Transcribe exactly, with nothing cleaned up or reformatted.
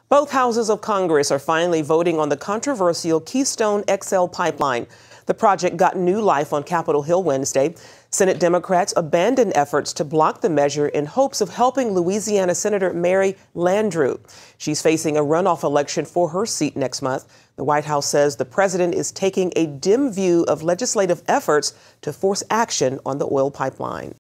Both houses of Congress are finally voting on the controversial Keystone X L pipeline. The project got new life on Capitol Hill Wednesday. Senate Democrats abandoned efforts to block the measure in hopes of helping Louisiana Senator Mary Landrieu. She's facing a runoff election for her seat next month. The White House says the president is taking a dim view of legislative efforts to force action on the oil pipeline.